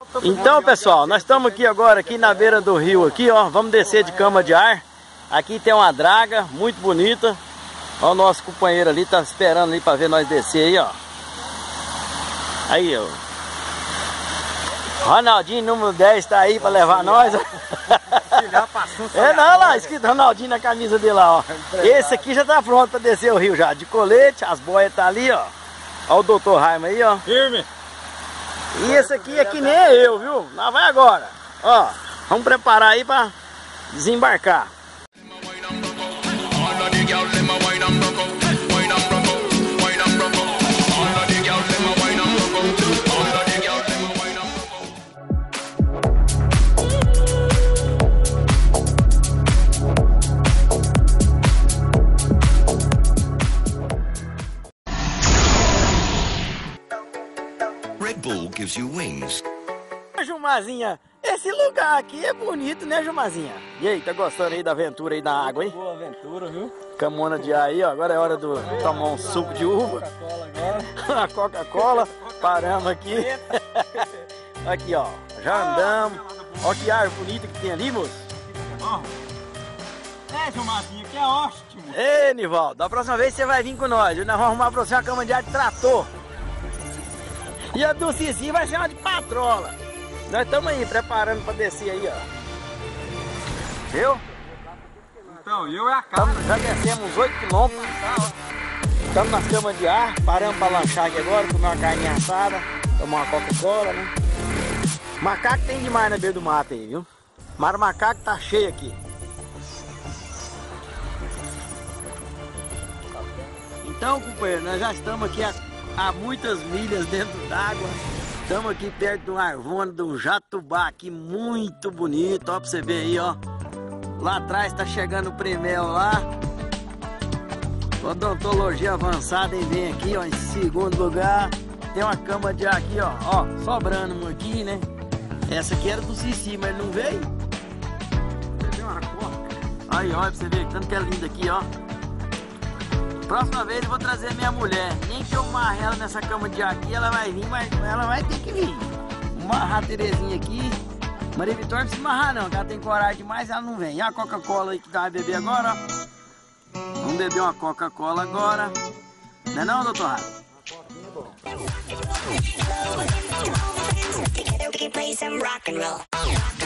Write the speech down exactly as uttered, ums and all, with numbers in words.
Então, pessoal, nós estamos aqui agora, aqui na beira do rio, aqui, ó. Vamos descer de cama de ar. Aqui tem uma draga muito bonita. Ó, o nosso companheiro ali tá esperando ali para ver nós descer aí, ó. Aí, ó. Ronaldinho número dez tá aí para levar nós. É, não, lá, escrito Ronaldinho na camisa dele lá, ó. Esse aqui já tá pronto para descer o rio já, de colete, as boias tá ali, ó. Ó o doutor Raimo aí, ó. Firme. E esse aqui é que nem eu, viu? Lá vai agora. Ó, vamos preparar aí para desembarcar. Red Bull gives you wings. Jumazinha, esse lugar aqui é bonito, né, Jumazinha? E aí, tá gostando aí da aventura aí da água, hein? Boa aventura, viu? Camona de ar aí, ó. Agora é hora de tomar um suco de uva. A Coca-Cola. Paramos aqui. Aqui, ó. Já andamos. Ó que ar bonito que tem ali, moço. É, Jumazinha, que é ótimo. Ei, Nivaldo, da próxima vez você vai vir com nós. Nós vamos arrumar pra você uma cama de ar de trator. E a do Cici vai ser uma de patrola. Nós estamos aí, preparando para descer aí, ó. Viu? Então, eu é a casa. Já descemos uns oito quilômetros. Estamos nas camas de ar. Paramos para lanchar aqui agora, comer uma carninha assada, tomar uma Coca-Cola, né? Macaco tem demais na beira do mato aí, viu? Mas o macaco tá cheio aqui. Então, companheiro, nós já estamos aqui há, há muitas milhas dentro d'água. Estamos aqui perto de um arvono, de um jatubá aqui muito bonito, ó, pra você ver aí, ó. Lá atrás tá chegando o Primel lá. Odontologia avançada e vem aqui, ó, em segundo lugar. Tem uma cama de ar aqui, ó, ó, sobrando uma aqui, né? Essa aqui era do Cici, mas não veio. Aí, ó, pra você ver, tanto que é lindo aqui, ó. Próxima vez eu vou trazer minha mulher. Nem que eu amarre ela nessa cama de ar aqui, ela vai vir, mas ela vai ter que vir. Amarrar a Terezinha aqui. Maria Vitória não precisa amarrar não, que ela tem coragem demais, ela não vem. E a Coca-Cola aí que vai beber agora, ó. Vamos beber uma Coca-Cola agora. Não é não, doutor Raio? Together we can play some rock and roll.